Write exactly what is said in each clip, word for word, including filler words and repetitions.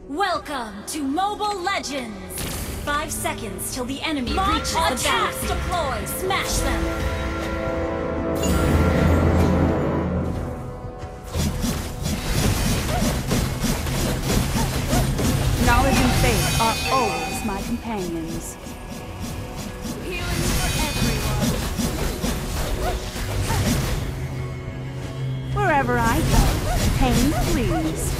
Welcome to Mobile Legends! Five seconds till the enemy Launch reaches the attack! base. Deploy! Smash them! Knowledge and faith are always my companions. Healing for everyone. Wherever I go, pain flees.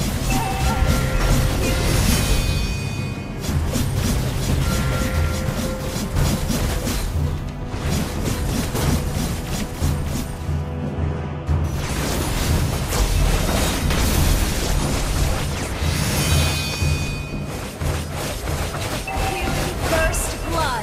First blood!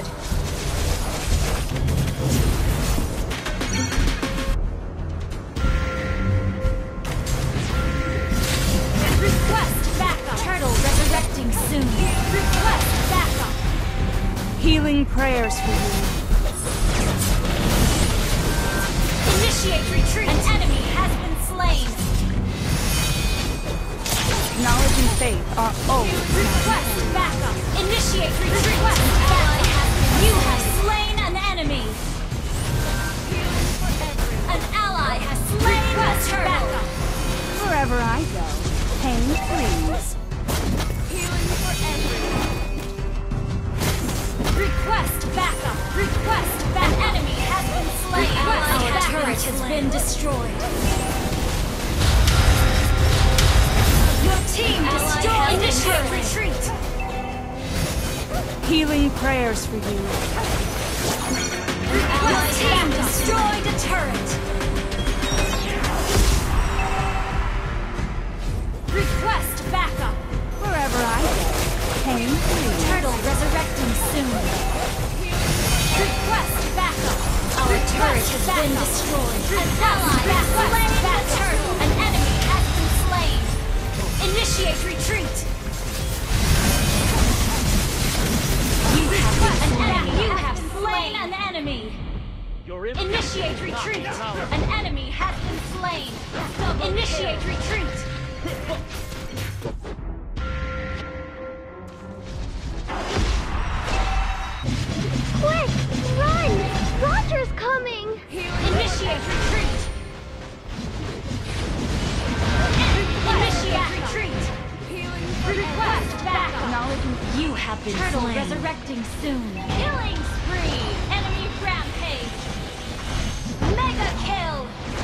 Request backup! Turtle resurrecting soon! Request backup! Healing prayers for you. Initiate retreat! An enemy has been slain! Knowledge and faith are always my Request backup! Initiate retreat! Request backup! You have slain an enemy! An ally has slain the turtle! Wherever I go, pain flees. Healing for everyone. Request backup! Request backup! An enemy has been slain! Our turret has been destroyed! Your team destroyed the turret! Retreat! Healing prayers for you. Your team destroyed a turret! Request backup! Wherever I go, pain flees. Turtle resurrecting soon! Request backup! Our turret has been destroyed! An ally has slain that turtle! An enemy has been slain! Initiate retreat! You have an enemy! You have slain an enemy! Initiate retreat! An enemy has been slain! Initiate retreat! Quick! Run! Roger's coming! Initiate retreat! Initiate retreat! Healing for Request backup! Knowledge and You have been Turtle slain. Resurrecting soon. Killing spree! Enemy rampage! Mega kill!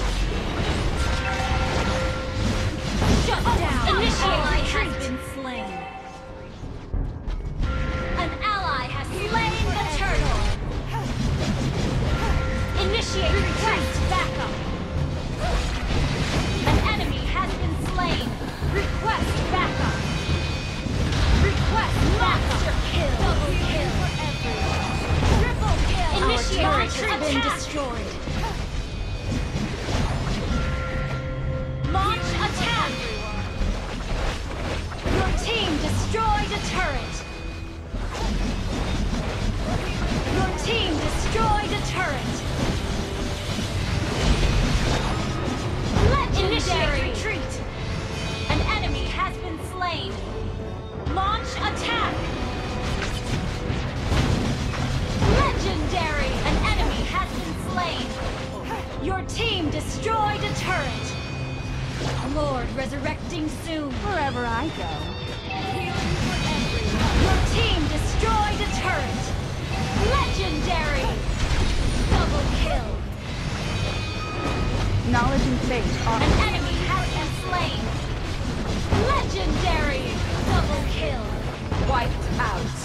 Shut down! Initiate retreat! Has been slain. An ally has slain the turtle! Initiate retreat! Backup! An enemy has been slain! Request backup! Request monster kill! Double kill! Triple kill! Initiate Our turret has been destroyed! Launch attack! Your team destroyed a turret! Your team destroyed a turret! Legendary! Initiate retreat! An enemy has been slain! Launch attack! Legendary! An enemy has been slain! Your team destroyed a turret! Lord resurrecting soon! wherever I go. healing for everyone. Your team destroyed a turret! Legendary! Double kill! Knowledge and faith are An enemy has been slain! Legendary! Double kill! wiped out.